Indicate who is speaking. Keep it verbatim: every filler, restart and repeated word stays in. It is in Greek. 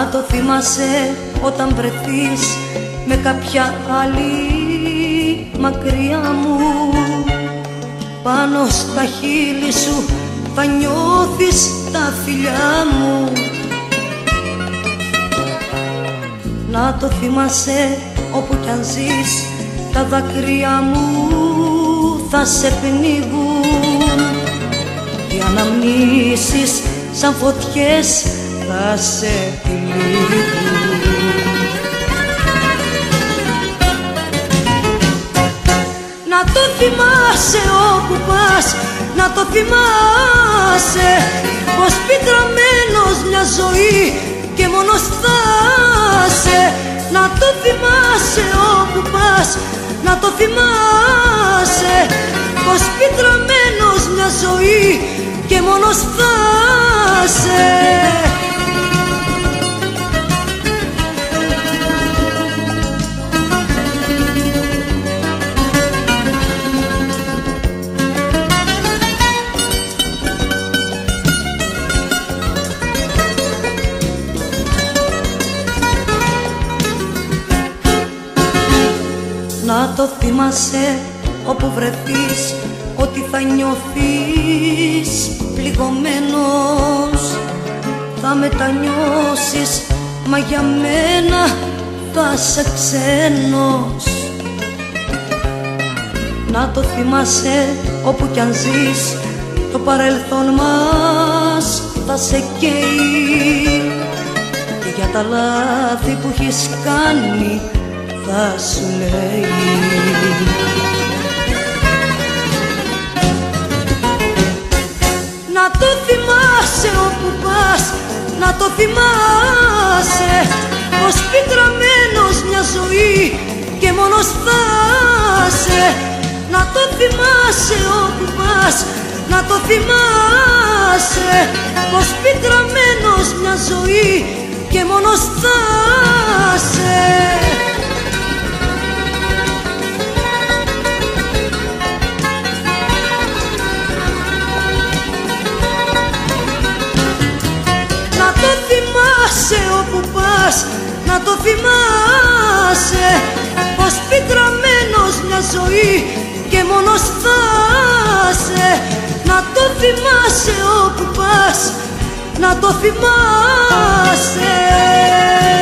Speaker 1: Να το θυμάσαι όταν βρεθείς με κάποια άλλη μακριά μου, πάνω στα χείλη σου θα νιώθεις τα φιλιά μου. Να το θυμάσαι όπου κι αν ζεις, τα δάκρυα μου θα σε πνίγουν, οι αναμνήσεις σαν φωτιές θα σε τυλίγουν. Να το θυμάσαι όπου πας, να το θυμάσαι πως πικραμένος μια ζωή και μόνος θα σε. Να το θυμάσαι όπου πας, να το θυμάσαι πως πικραμένος μια ζωή και μόνος θα σε. Να το θυμάσαι όπου βρεθείς, ότι θα νιώθεις πληγωμένος, θα μετανιώσεις, μα για μένα θα σε ξένος. Να το θυμάσαι όπου κι αν ζεις, το παρελθόν μας θα σε καίει, και για τα λάθη που έχεις κάνει θα σου λέει. Να το θυμάσαι όπου πας, να το θυμάσαι πως πικραμένος μια ζωή και μόνος θα σε. Να το θυμάσαι όπου πας, να το θυμάσαι πως πικραμένος μια ζωή και μόνος θα σε. Να το θυμάσαι όπου πας, να το θυμάσαι πως πικραμένος μια ζωή και μόνος θα σε. Να το θυμάσαι όπου πας, να το θυμάσαι.